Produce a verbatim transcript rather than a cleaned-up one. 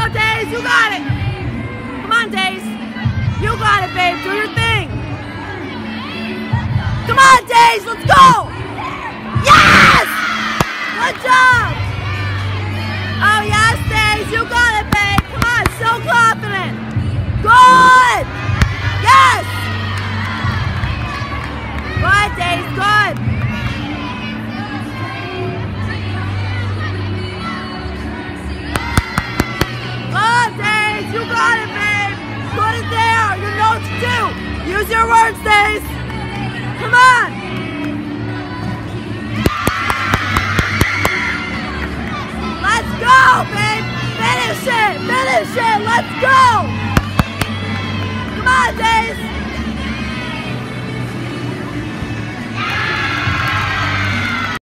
Days, you got it. Come on, Days. You got it, babe. Do your thing. Come on, Days. Let's go. Yes! Good job. Oh, yes, Days. You got it, babe. Come on. So confident. Good. Yes. Good, Days. Good. You got it, babe! Put it there! You know what to do! Use your words, Days!